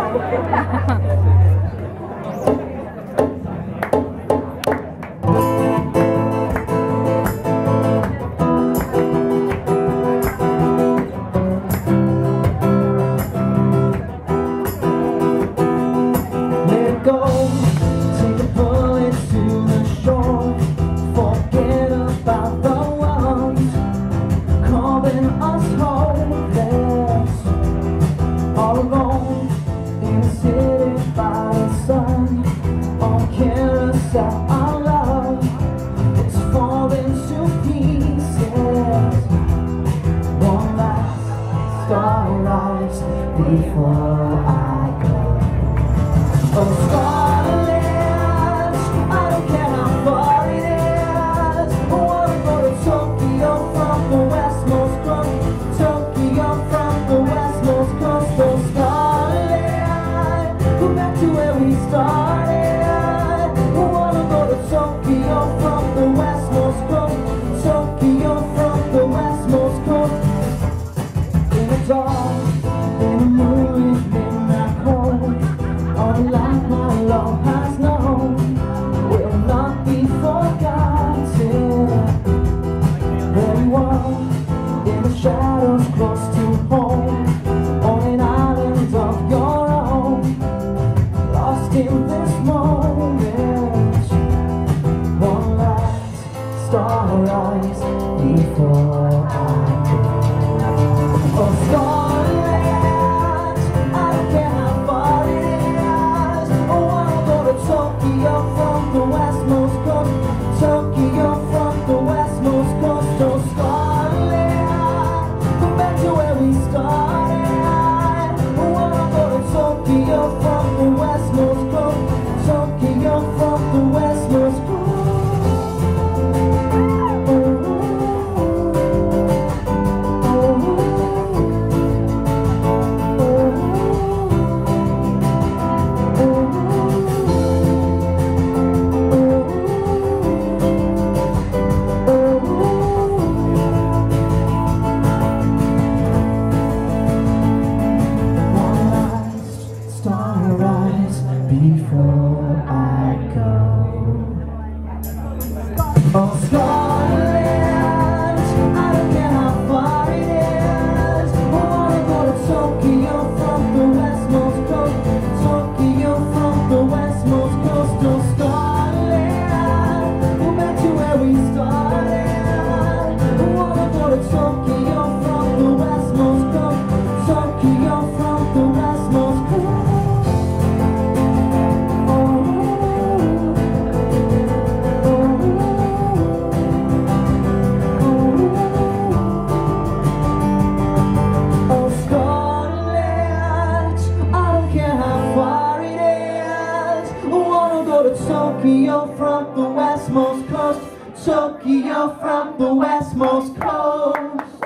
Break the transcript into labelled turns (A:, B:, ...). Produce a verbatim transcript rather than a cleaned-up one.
A: Before I go, oh Scarlett, I don't care how far it is. I wanna go to Tokyo from the westmost coast, Tokyo from the westmost coast. Oh Scarlett, go back to where we started. I wanna go to Tokyo from the westmost coast, Tokyo from the westmost coast. In the dark, in the moonlit midnight cold, all the life my love has known will not be forgotten. There you are, in the shadows close to home, on an island of your own, lost in this moment. One last starrise before I go. Oh, Scarlett, I don't care how far it is. Oh, I wanna go to Tokyo from the westmost coast, Tokyo from the westmost coast. Oh, Scarlett, go back to where we started. I wanna go to Tokyo from the westmost coast, Tokyo from the westmost coast. Before I go, oh Scarlett, I don't care how far it is. I wanna go to Tokyo from the westmost coast, Tokyo from the westmost coast. Oh Scarlett, go back to where we started. I wanna go to Tokyo from the westmost coast, Tokyo from the westmost coast. Tokyo from the westmost coast, Tokyo from the westmost coast.